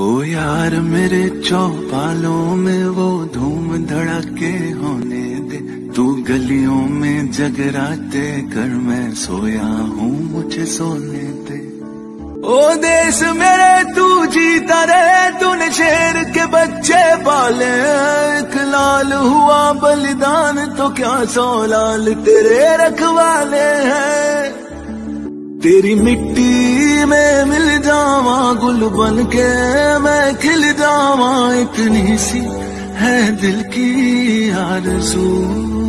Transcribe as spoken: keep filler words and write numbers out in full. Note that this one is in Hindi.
ओ यार मेरे चौपालों में वो धूम धड़ाके होने दे, तू गलियों में जगराते कर, मैं सोया हूँ मुझे सोने दे। ओ देश मेरे तू जीता रहे, तूने शेर के बच्चे पाले, एक लाल हुआ बलिदान तो क्या सौ लाल तेरे रखवाले हैं। तेरी मिट्टी में मिल जावा गुल बन के मैं खिल जावा, इतनी सी है दिल की आरज़ू।